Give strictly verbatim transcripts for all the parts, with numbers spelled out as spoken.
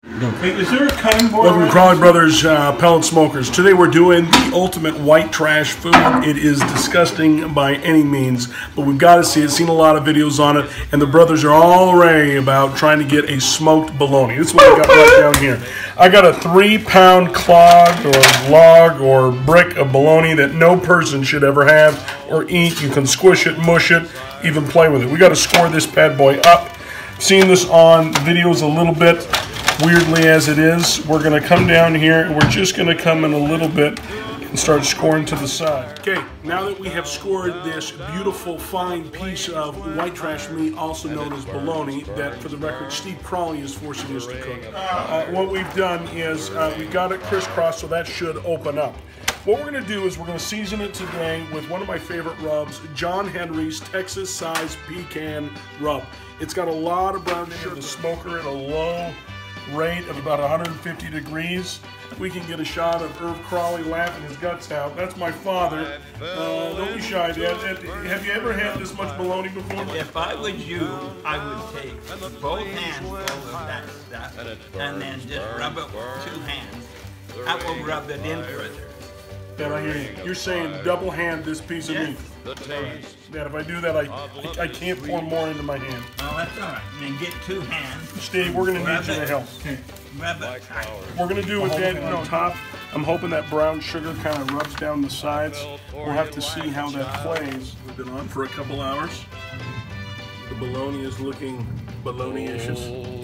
Hey, is there a cutting board? Welcome to Crawley Brothers uh, Pellet Smokers. Today we're doing the ultimate white trash food. It is disgusting by any means, but we've got to see it. Seen a lot of videos on it, and the brothers are all array about trying to get a smoked bologna. This is what I got right down here. I got a three-pound clog or log or brick of bologna that no person should ever have or eat. You can squish it, mush it, even play with it. We got to score this bad boy up. Seen this on videos a little bit. Weirdly as it is, we're going to come down here and we're just going to come in a little bit and start scoring to the side. Okay, now that we have scored this beautiful fine piece of white trash meat, also known as bologna, that for the record Steve Crawley is forcing us to cook, uh, what we've done is uh, we've got it crisscross, so that should open up. What we're going to do is we're going to season it today with one of my favorite rubs, John Henry's Texas Size Pecan Rub. It's got a lot of brown sugar. The smoker at a low rate of about one hundred fifty degrees. We can get a shot of Irv Crawley laughing his guts out. That's my father. Uh, don't be shy, Dad. Have you ever had this much bologna before? If I was you, I would take both hands full of that stuff and then just rub it with two hands. I will rub it in further. Dad, I hear you. You're saying double hand this piece of Yes. meat. Dad, if I do that, I, I, I can't pour more into my hand. Well, that's all right. Then get two hands. Steve, we're going to need you to help. Rub it tight. We're going to do with that on top. I'm hoping that brown sugar kind of rubs down the sides. We'll have to see how that plays. We've been on for a couple hours. The bologna is looking bologna-icious.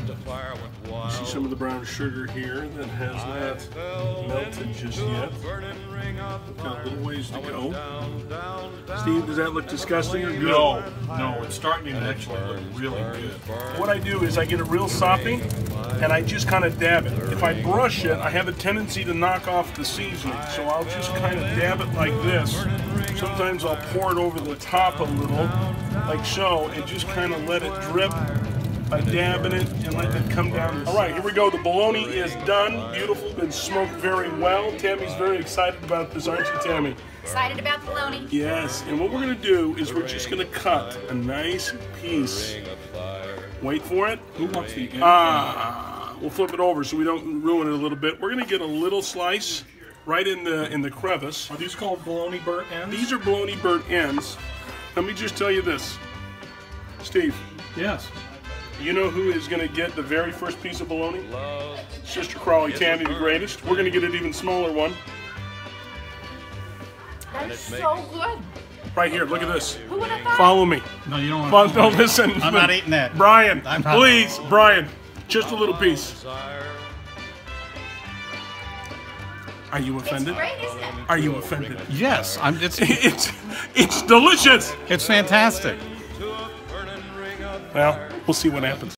You see some of the brown sugar here that has not melted just yet. We've got a little ways to go. Steve, does that look disgusting or good? No, no, it's starting to actually look really good. What I do is I get it real soppy and I just kind of dab it. If I brush it, I have a tendency to knock off the seasoning. So I'll just kind of dab it like this. Sometimes I'll pour it over the top a little, like so, and just kind of let it drip by dabbing it and letting it come down. All right, here we go. The bologna is done. Beautiful, been smoked very well. Tammy's very excited about this, aren't you, Tammy? Excited about bologna? Yes, and what we're going to do is we're just going to cut a nice piece. Wait for it. Who wants the end? Ah, we'll flip it over so we don't ruin it a little bit. We're going to get a little slice right in the in the crevice. Are these called bologna burnt ends? These are bologna burnt ends. Let me just tell you this, Steve. Yes. You know who is going to get the very first piece of bologna? Sister Crawley, Tammy, the greatest. We're going to get an even smaller one. That's so good. Right here, look at this. Who would have thought? Follow me. No, you don't Follow, want no, listen. I'm not eating that. Brian, I'm not. please, Brian, just a little piece. Are you offended? It's great, isn't it? Are you offended? Yes, I'm. It's It's, it's delicious. it's fantastic. Well, we'll see what happens.